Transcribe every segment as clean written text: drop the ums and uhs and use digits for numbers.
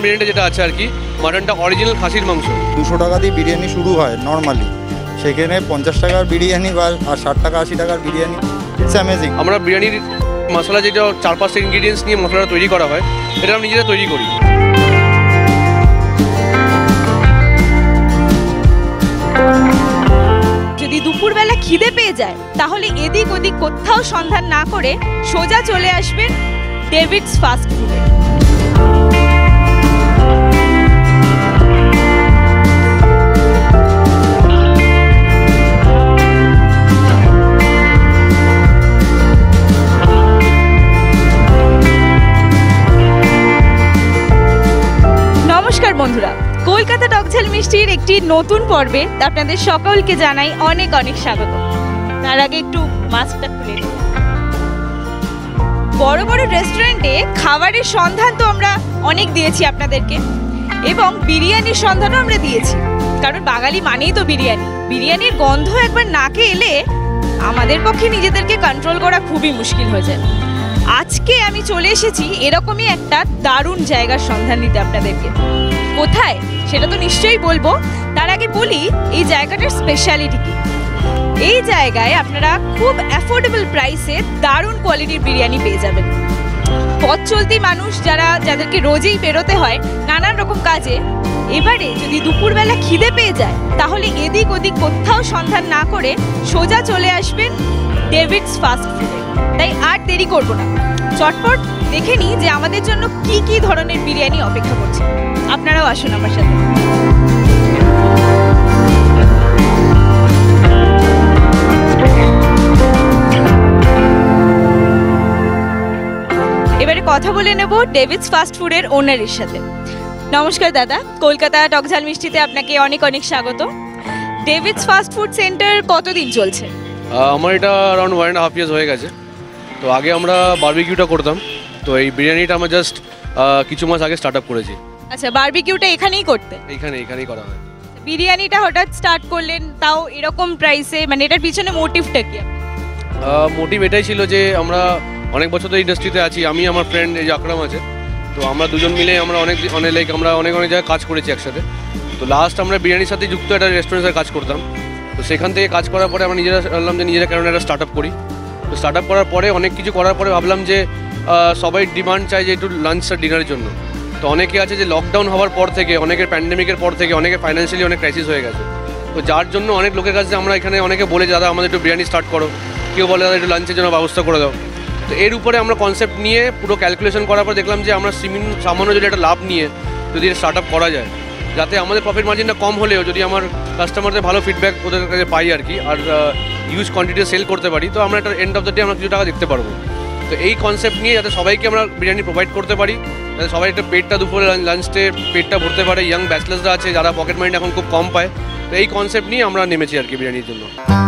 বিরিয়ানিটা যেটা আছে আর কি, মাটনটা অরিজিনাল খাসির মাংস। 200 টাকা দিয়ে বিরিয়ানি শুরু হয় নর্মালি, সেখানে 50 টাকার বিরিয়ানি বা আর 60 টাকা 80 টাকার বিরিয়ানি, ইটস অ্যামেজিং। আমরা বিরিয়ানির মশলা যেটা 4-5টা ইনগ্রিডিয়েন্টস নিয়ে মশলাটা তৈরি করা হয়, এটা আমরা নিজেরা তৈরি করি। যদি দুপুরবেলা খিদে পেয়ে যায় তাহলে এদিক ওদিক কোথাও সন্ধান না করে সোজা চলে আসবেন ডেভিডস ফাস্ট ফুডে। নমস্কার বন্ধুরা, কলকাতা টকঝাল মিষ্টির একটি নতুন পর্বে আপনাদের সকলকে জানাই অনেক অনেক স্বাগত। তার আগে একটু মাস্কটা খুলে নিই। বড় বড় রেস্টুরেন্টে খাবারের সন্ধান তো আমরা অনেক দিয়েছি আপনাদেরকে, এবং বিরিয়ানির সন্ধানও আমরা দিয়েছি, কারণ বাঙালি মানেই তো বিরিয়ানি। বিরিয়ানির গন্ধ একবার নাকে এলে আমাদের পক্ষে নিজেদেরকে কন্ট্রোল করা খুবই মুশকিল হয়ে যায়। আজকে আমি চলে এসেছি এরকমই একটা দারুণ জায়গার সন্ধান দিতে আপনাদেরকে। কোথায় সেটা তো নিশ্চয়ই বলবো, তার আগে বলি এই জায়গাটার স্পেশালিটি কি। এই জায়গায় আপনারা খুব অ্যাফোর্ডেবল প্রাইসে দারুণ কোয়ালিটির বিরিয়ানি পেয়ে যাবেন। পথ চলতি মানুষ যাদেরকে রোজই বেরোতে হয় নানান রকম কাজে, এবারে যদি দুপুরবেলা খিদে পেয়ে যায় তাহলে এদিক ওদিক কোথাও সন্ধান না করে সোজা চলে আসবেন ডেভিডস ফাস্ট ফুডে। তাই আর দেরি করব না, চটপট দেখে নিই যে আমাদের জন্য কি কি ধরনের বিরিয়ানি অপেক্ষা করছে। আপনারাও আসুন আমার সাথে। এবারে কথা বলে নেব ডেভিডস ফাস্ট ফুডের ওনারের সাথে। নমস্কার দাদা, কলকাতা টকঝাল মিষ্টিতে আপনাকে অনেক অনেক স্বাগত। ডেভিডস ফাস্ট ফুড সেন্টার কতদিন চলছে? আমার এটা অ্যারাউন্ড 1.5 ইয়ার্স হয়ে গেছে। তো আগে আমরা বারবিকিউটা করতাম, তো এই বিরিয়ানিটা আমরা জাস্ট কিছু মাস আগে স্টার্ট আপ করেছি। আচ্ছা, বারবিকিউটা এখানেই করতে? এখানেই করা হয়। বিরিয়ানিটা হঠাৎ স্টার্ট করলেন, তাও এরকম প্রাইসে, মানে এটার পিছনে মোটিভটা কি? মোটিভ এটাই ছিল যে আমরা অনেক বছর তো ইন্ডাস্ট্রিতে আছি, আমি আমার ফ্রেন্ড এই যে আকরাম আছে, তো আমরা দুজন মিলে আমরা অনেক জায়গায় কাজ করেছি একসাথে। তো লাস্ট আমরা বিরিয়ানির সাথে যুক্ত একটা রেস্টুরেন্টের কাজ করতাম। তো সেখান থেকে কাজ করার পরে আমরা নিজেরা ভাবলাম যে নিজেরা কেন একটা স্টার্ট আপ করি। তো স্টার্ট আপ করার পরে অনেক কিছু করার পরে ভাবলাম যে সবাই ডিমান্ড চায় যে একটু লাঞ্চ আর ডিনারের জন্য। তো অনেকে আছে যে লকডাউন হওয়ার পর থেকে, অনেকের প্যান্ডেমিকের পর থেকে অনেকের ফাইন্যান্সিয়ালি অনেক ক্রাইসিস হয়ে গেছে। তো যার জন্য অনেক লোকের কাছে আমরা এখানে অনেকে বলে দাদা আমাদের একটু বিরিয়ানি স্টার্ট করো, কেউ বলে দাদা একটু লাঞ্চের জন্য ব্যবস্থা করে দাও। তো এর উপরে আমরা কনসেপ্ট নিয়ে পুরো ক্যালকুলেশন করার পর দেখলাম যে আমরা সামান্য যদি একটা লাভ নিয়ে যদি স্টার্ট আপ করা যায়, যাতে আমাদের প্রফিট মার্জিনটা কম হলেও যদি আমার কাস্টমারদের ভালো ফিডব্যাক ওদের কাছে পাই আর কি, আর ইউজ কোয়ান্টিটি সেল করতে পারি, তো আমরা একটা এন্ড অফ দ্য ডে আমরা কিছু টাকা দেখতে পারবো। তো এই কনসেপ্ট নিয়ে যাতে সবাইকে আমরা বিরিয়ানি প্রোভাইড করতে পারি, যাতে সবাই একটা পেটটা দুপুরে লাঞ্চে পেটটা ভরতে পারে, ইয়াং ব্যাচলার্সরা আছে যারা পকেট মানি এখন খুব কম পায়, তো এই কনসেপ্ট নিয়ে আমরা নেমেছি আর কি বিরিয়ানির জন্য।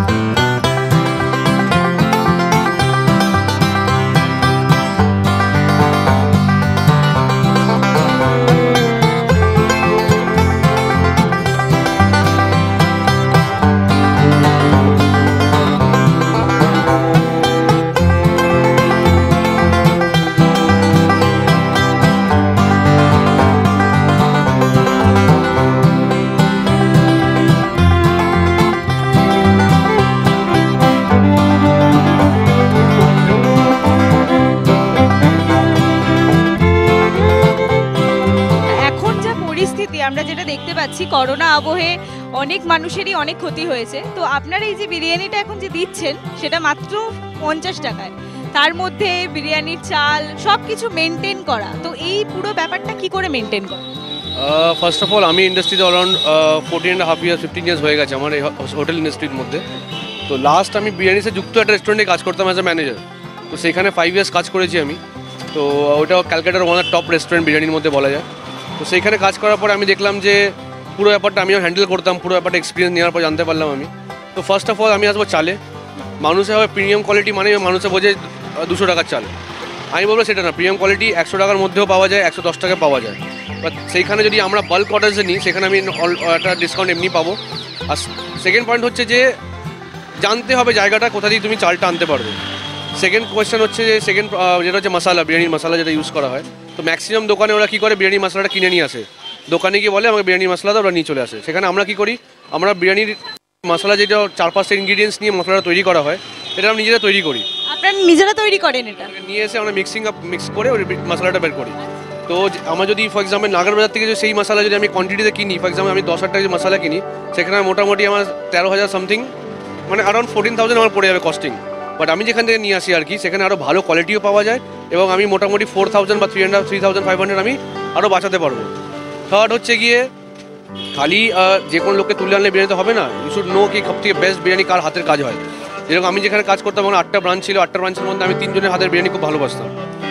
আমরা যেটা দেখতে পাচ্ছি, করোনা আবহে অনেক মানুষেরই অনেক ক্ষতি হয়েছে। তো আপনারা এই যে বিরিয়ানিটা এখন যে দিচ্ছেন সেটা মাত্র 50 টাকায়, তার মধ্যে বিরিয়ানির চাল সব কিছু মেনটেন করা, তো এই পুরো ব্যাপারটা কি করে মেনটেন করা? ফার্স্ট অফ অল আমি ইন্ডাস্ট্রিতে অ্যারাউন্ড 14.5 ইয়ার্স 15 ইয়ার্স হয়ে গেছে আমার এই হোটেল ইন্ডাস্ট্রির মধ্যে। তো লাস্ট আমি বিরিয়ানির সাথে যুক্ত একটা রেস্টুরেন্টে কাজ করতাম অ্যাজ এ ম্যানেজার। তো সেখানে 5 ইয়ার্স কাজ করেছি আমি। তো ওটা ক্যালকাটার ওয়ান অফ টপ রেস্টুরেন্ট বিরিয়ানির মধ্যে বলা যায়। তো সেইখানে কাজ করার পরে আমি দেখলাম যে পুরো ব্যাপারটা আমিও হ্যান্ডেল করতাম, পুরো ব্যাপারটা এক্সপিরিয়েন্স নেওয়ার পর জানতে পারলাম আমি। তো ফার্স্ট অফ অল আমি আসবো চালে। মানুষে হবে প্রিমিয়াম কোয়ালিটি মানে মানুষে বোঝে 200 টাকার চাল। আমি বলবো সেটা না, প্রিমিয়াম কোয়ালিটি 100 টাকার মধ্যেও পাওয়া যায়, 110 টাকায় পাওয়া যায়। বাট সেইখানে যদি আমরা বাল্ক অর্ডার্সে নিই সেখানে আমি একটা ডিসকাউন্ট এমনি পাবো। আর সেকেন্ড পয়েন্ট হচ্ছে যে জানতে হবে জায়গাটা কোথা দিয়ে তুমি চালটা আনতে পারবে। সেকেন্ড কোয়েশ্চেন হচ্ছে যে যেটা হচ্ছে মশালা, বিরিয়ানির মশালা যেটা ইউজ করা হয়, তো তো ম্যাক্সিমাম দোকানে ওরা কী করে বিরিয়ানি মশলাটা কিনে নিয়ে আসে, দোকানে গিয়ে বলে আমাকে বিরিয়ানি মশলা দাও, ওরা নিয়ে চলে আসে। সেখানে আমরা কী করি, আমরা বিরিয়ানির মশলা যেটা 4-5টা ইনগ্রিডিয়েন্টস নিয়ে মশলাটা তৈরি করা হয়, এটা আমরা নিজেরা তৈরি করি। আপনারা নিজেরা তৈরি করেন এটা? নিয়ে এসে আমরা মিক্স করে ওই মশলাটা বের করি। তো আমার যদি ফর এক্সাম্পল নাগার বাজার থেকে সেই মশলা যদি আমি কোয়ান্টিটিতে কিনি, ফর এক্সাম্পল আমি 10,000 টাকা যে মশলা কিনি, সেখানে মোটামুটি আমার 13,000 সামথিং, মানে অ্যারাউন্ড 14,000 আমার পড়ে যাবে কস্টিং। বাট আমি যেখান থেকে নিয়ে আসি আর কি, সেখানে আরও ভালো কোয়ালিটিও পাওয়া যায় এবং আমি মোটামুটি 4,000 বা 3,500 আমি আরও বাঁচাতে পারবো। থার্ড হচ্ছে গিয়ে খালি যে কোনো লোককে তুলে আনলে বিরিয়ানি তো হবে না, ইউ শুড নো কি সবথেকে বেস্ট বিরিয়ানি কার হাতের কাজ হয়। যেরকম আমি যেখানে কাজ করতাম, আমার 8টা ব্রাঞ্চ ছিল, 8টা ব্রাঞ্চের মধ্যে আমি 3 জনের হাতের বিরিয়ানি খুব ভালোবাসতাম।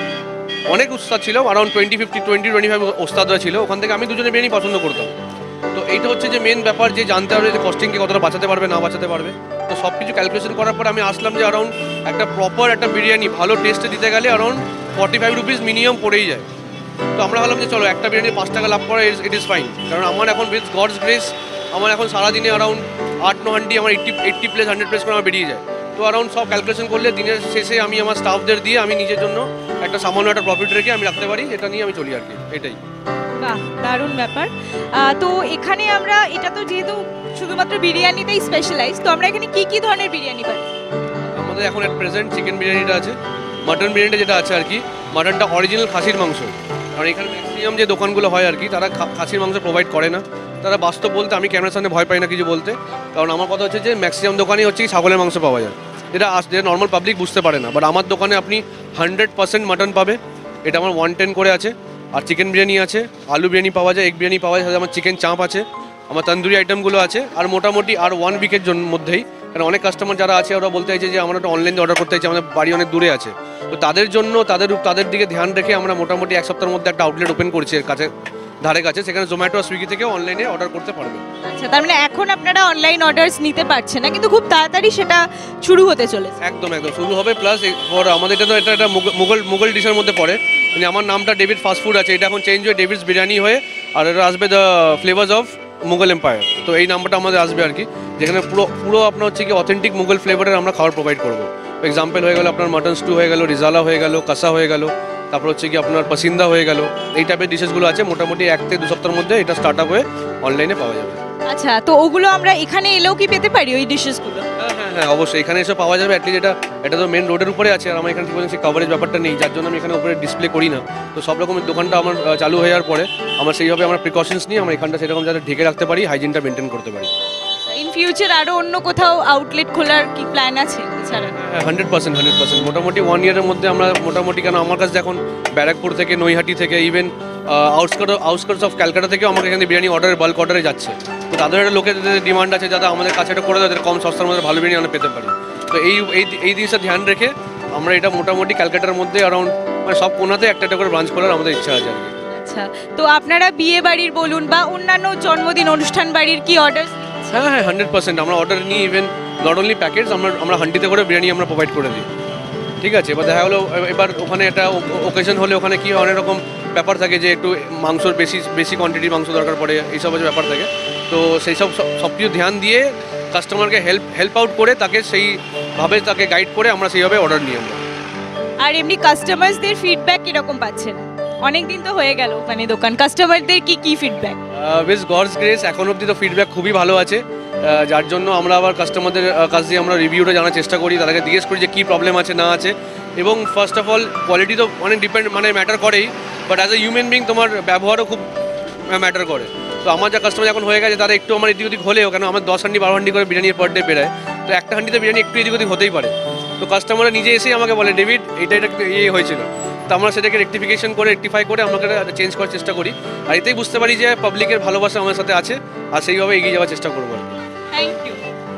অনেক উস্তাদ ছিল, অ্যারাউন্ড 20-25 ওস্তাদরা ছিল, ওখান থেকে আমি 2 জনের বিরিয়ানি পছন্দ করতাম। তো এইটা হচ্ছে যে মেন ব্যাপার, যে জানতে হবে যে কস্টিংকে কতটা বাঁচাতে পারবে না বাঁচাতে পারবে। তো সব কিছু ক্যালকুলেশন করার পর আমি আসলাম যে অ্যারাউন্ড একটা প্রপার একটা বিরিয়ানি ভালো টেস্টে দিতে গেলে অ্যারাউন্ড 45 রুপিস মিনিমাম পড়েই যায়। তো আমরা ভাবলাম যে চলো একটা বিরিয়ানি 5 টাকা লাভ করা ইট ইজ ফাইন, কারণ আমার এখন উইথ গডস গ্রেস আমার এখন সারাদিনে অ্যারাউন্ড 8-9 হান্ডি আমার 80 প্লেস 100 প্লেস করে আমার বেরিয়ে যায়। তো অ্যারাউন্ড সব ক্যালকুলেশন করলে দিনের শেষে আমি আমার স্টাফদের দিয়ে আমি নিজের জন্য একটা সামান্য একটা প্রফিট রেখে আমি রাখতে পারি, এটা নিয়ে আমি চলি আর কি, এটাই। বাহ, দারুণ ব্যাপার। তো এখানে আমরা, এটা তো যেহেতু শুধুমাত্র বিরিয়ানিতেই স্পেশালাইজ, তো আমরা এখানে কি কি ধরনের বিরিয়ানি পাই? আমাদের এখন এট প্রেজেন্ট চিকেন বিরিয়ানিটা আছে, মাটন বিরিয়ানিটা যেটা আছে আর কি, মাটনটা অরিজিনাল খাসির মাংস। কারণ এখানে ম্যাক্সিমাম যে দোকানগুলো হয় আর কি, তারা খাসির মাংস প্রোভাইড করে না। তারা বাস্তব বলতে, আমি ক্যামেরার সামনে ভয় পাই না কিছু বলতে, কারণ আমার কথা হচ্ছে যে ম্যাক্সিমাম দোকানেই হচ্ছে কি ছাগলের মাংস পাওয়া যায়, যেটা নর্মাল পাবলিক বুঝতে পারে না। বাট আমার দোকানে আপনি 100% মাটন পাবে, এটা আমার 110 করে আছে। আর চিকেন বিরিয়ানি আছে, আলু বিরিয়ানি পাওয়া যায়, এগ বিরিয়ানি পাওয়া যায়, সাথে আমার চিকেন চাপ আছে, আমার তন্দুরি আইটেমগুলো আছে। আর মোটামুটি আর 1 উইকের মধ্যেই, কারণ অনেক কাস্টমার যারা আছে ওরা বলতে চাইছে যে আমরা একটা অনলাইনে অর্ডার করতে চাইছি, আমাদের বাড়ি অনেক দূরে আছে। তো তাদের জন্য তাদের দিকে ধ্যান রেখে আমরা মোটামুটি 1 সপ্তাহের মধ্যে একটা আউটলেট ওপেন করছি এর ধারে কাছে, সেখানে জোম্যাটো আর সুইগি থেকে অনলাইনে অর্ডার করতে পারবে। আচ্ছা, তার মানে এখন আপনারা অনলাইন অর্ডারস নিতে পারছেন না, কিন্তু খুব তাড়াতাড়ি সেটা শুরু হতে চলেছে। একদম শুরু হবে। প্লাস আমাদের এটা মুঘল ডিশের মধ্যে পড়ে, মানে আমার নামটা ডেভিড ফাস্ট ফুড আছে, এটা এখন চেঞ্জ হয়ে ডেভিডস বিরিয়ানি হয়ে, আর এটা আসবে the flavours of Mughal empire. তো এই নামটা আমাদের আসবে আর কি, যেখানে পুরো আপনার হচ্ছে কি অথেন্টিক মুঘল ফ্লেভারের আমরা খাবার প্রোভাইড করবো। এক্সাম্পল হয়ে গেল আপনার মাটন স্টু হয়ে গেল, রিজালা হয়ে গেল, কাসা হয়ে গেল, তারপর হচ্ছে কি আপনার পাসিন্দা হয়ে গেল। এই টাইপের ডিশেসগুলো আছে, মোটামুটি 1 থেকে 2 সপ্তাহের মধ্যে এটা স্টার্ট আপ হয়ে অনলাইনে পাওয়া যাবে। আচ্ছা, তো ওগুলো আমরা এখানে এলেও কি পেতে পারি ওই ডিশেসগুলো? হ্যাঁ, অবশ্যই এখানে এসে পাওয়া যাবে। অ্যাটলিস্ট এটা তো মেন রোডের উপরে আছে, আর আমার এখানে ঠিক সেই কভারেজ ব্যাপারটা নেই, যার জন্য আমি এখানে উপরে ডিসপ্লে করি না। তো সব রকমের দোকানটা আমার চালু হয়ে যাওয়ার পরে আমরা সেইভাবে আমরা প্রিকশনস নিয়ে আমরা এখানটা সেরকম যাতে ঢেকে রাখতে পারি, হাইজিনটা মেনটেন করতে পারি। ইন ফিউচার আরো অন্য কোথাও আউটলেট খোলার কি প্ল্যান আছে এছাড়া? হ্যাঁ, 100%। মোটামুটি 1 ইয়ারের মধ্যে আমরা মোটামুটি, কেন আমার কাছে এখন ব্যারাকপুর থেকে, নৈহাটি থেকে, ইভেন আউটস্কার্টস অফ ক্যালকাটা থেকেও আমাকে এখানে বিরিয়ানি বাল্ক অর্ডারে যাচ্ছে। তো তাদের একটা লোকের ডিমান্ড আছে, যাতে আমাদের কাছে এটা করে তাদের কম সস্তার মধ্যে ভালো বিরিয়ানি আমরা পেতে পারি। তো এই জিনিসটা ধ্যান রেখে আমরা এটা মোটামুটি ক্যালকাটার মধ্যে অ্যারাউন্ড মানে সব কোনাতে একটা করে ব্রাঞ্চ করার আমাদের ইচ্ছা আছে আর কি। আচ্ছা, তো আপনারা বিয়ে বাড়ির বলুন বা অন্যান্য জন্মদিন অনুষ্ঠান বাড়ির কি অর্ডার? হ্যাঁ, 100% আমরা অর্ডার নিই। ইভেন নট অনলি প্যাকেটস, আমরা হান্ডিতে করে বিরিয়ানি আমরা প্রোভাইড করে দিই। ঠিক আছে, এবার দেখা হলো এবার ওখানে একটা ওকেশন হলে ওখানে কি অনেক রকম ব্যাপার থাকে, যে একটু মাংসর বেশি কোয়ান্টিটির মাংস দরকার পড়ে, এইসব ব্যাপার থাকে। তো সেই সব কিছু ধ্যান দিয়ে কাস্টমারকে হেল্প আউট করে তাকে সেইভাবে তাকে গাইড করে আমরা সেইভাবে অর্ডার নিই আমরা। আর এমনি কাস্টমারসদের ফিডব্যাক কিরকম পাচ্ছেন? অনেক দিন তো হয়ে গেল মানে দোকান, কাস্টমারদের কি ফিডব্যাক? উইথ গডস গ্রেস এখন অবধি তো ফিডব্যাক খুবই ভালো আছে, যার জন্য আমরা আবার কাস্টমারদের কাছ দিয়ে আমরা রিভিউটা জানার চেষ্টা করি, তাদেরকে জিজ্ঞেস করি যে কী প্রবলেম আছে না আছে। এবং ফার্স্ট অফ অল কোয়ালিটি তো অনেক ম্যাটার করেই, but as a human being তোমার ব্যবহারও খুব ম্যাটার করে। তো আমার যা কাস্টমার এখন হয়ে গেছে, তারা একটু আমার এদিক ওদিক হলেও, কেন আমার 10 হান্ডি 12 হান্ডি করে বিরিয়ানি পার ডে বেরোয়, তো একটা হান্ডিতে বিরিয়ানি একটু এদিক ওদিক হতেই পারে। তো কাস্টমাররা নিজে এসেই আমাকে বলে, ডেভিড এটা হয়েছিল, তো আমরা সেটাকে রেকটিফাই করে আমাকে চেঞ্জ করার চেষ্টা করি। আর এতেই বুঝতে পারি যে পাবলিকের ভালোবাসা আমার সাথে আছে, আর সেইভাবে এগিয়ে যাওয়ার চেষ্টা করবো আর কি। Thank you.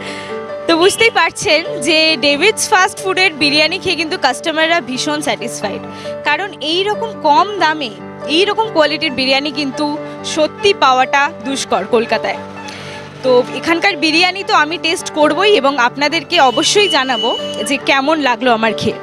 তো বুঝতেই পারছেন যে ডেভিডস ফাস্ট ফুডের বিরিয়ানি খেয়ে কিন্তু কাস্টমাররা ভীষণ স্যাটিসফাইড, কারণ এই রকম কম দামে এই রকম কোয়ালিটির বিরিয়ানি কিন্তু সত্যি পাওয়াটা দুষ্কর কলকাতায়। তো এখানকার বিরিয়ানি তো আমি টেস্ট করবই এবং আপনাদেরকে অবশ্যই জানাবো যে কেমন লাগলো আমার খেয়ে।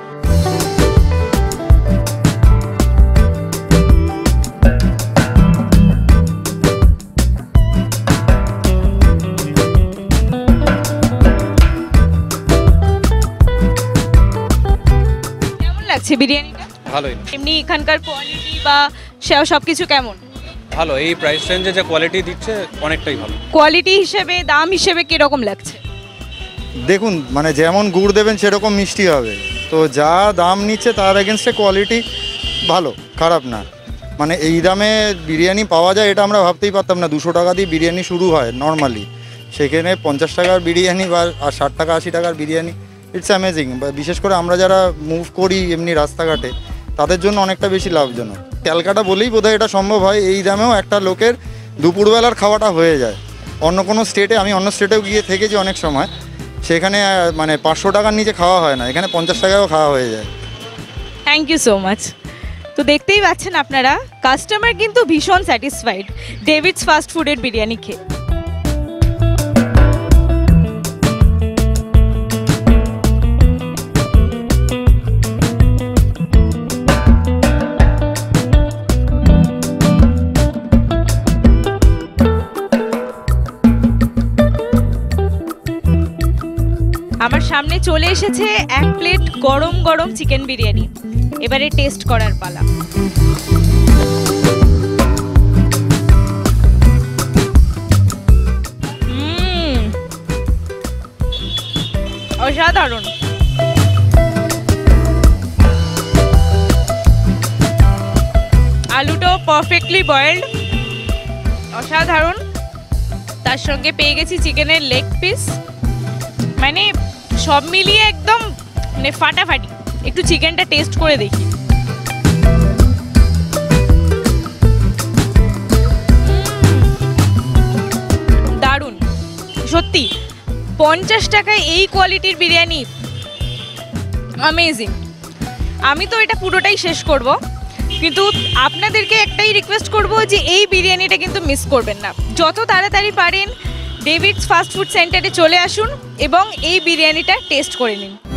কেমন লাগছে বিরিয়ানিটা? ভালোই। এমনি এখানকার কোয়ালিটি বা সব কিছু কেমন? ভালো, এই প্রাইস রেঞ্জে যে কোয়ালিটি দিচ্ছে অনেকটাই ভালো। কোয়ালিটি হিসেবে, দাম হিসেবে কীরকম লাগছে? দেখুন মানে যেমন গুড় দেবেন সেরকম মিষ্টি হবে, তো যা দাম নিচ্ছে তার এগেনস্টে কোয়ালিটি ভালো, খারাপ না। মানে এই দামে বিরিয়ানি পাওয়া যায় এটা আমরা ভাবতেই পারতাম না। 200 টাকা দিয়ে বিরিয়ানি শুরু হয় নর্মালি, সেখানে 50 টাকার বিরিয়ানি বা আর 60 টাকা 80 টাকার বিরিয়ানি, ইটস অ্যামেজিং। বিশেষ করে আমরা যারা মুভ করি এমনি রাস্তাঘাটে তাদের জন্য অনেকটা বেশি লাভজনক। ক্যালকাটা বলেই বোধহয় এটা সম্ভব হয়, এই দামেও একটা লোকের দুপুরবেলার খাওয়াটা হয়ে যায়। অন্য কোনো স্টেটে, আমি অন্য স্টেটেও গিয়ে থেকেছি অনেক সময়, সেখানে মানে 500 টাকার নিচে খাওয়া হয় না, এখানে 50 টাকাও খাওয়া হয়ে যায়। Thank you so much. তো দেখতেই পাচ্ছেন আপনারা, কাস্টমার কিন্তু ভীষণ স্যাটিসফাইড ডেভিডস ফাস্ট ফুডের বিরিয়ানি খেয়ে। আমার সামনে চলে এসেছে 1 প্লেট গরম গরম চিকেন বিরিয়ানি। এবারে টেস্ট করার পালা। অসাধারণ। আলুটাও পারফেক্টলি বয়েলড, অসাধারণ। তার সঙ্গে পেয়ে গেছি চিকেনের লেগ পিস, মানে সব মিলিয়ে একদম মানে ফাটাফাটি। একটু চিকেনটা টেস্ট করে দেখি। দারুণ সত্যি, 50 টাকায় এই কোয়ালিটির বিরিয়ানি অ্যামেজিং। আমি তো এটা পুরোটাই শেষ করব, কিন্তু আপনাদেরকে একটাই রিকোয়েস্ট করব যে এই বিরিয়ানিটা কিন্তু মিস করবেন না। যত তাড়াতাড়ি পারেন ডেভিডস ফাস্ট ফুড সেন্টারে চলে আসুন এবং এই বিরিয়ানিটা টেস্ট করে নিন।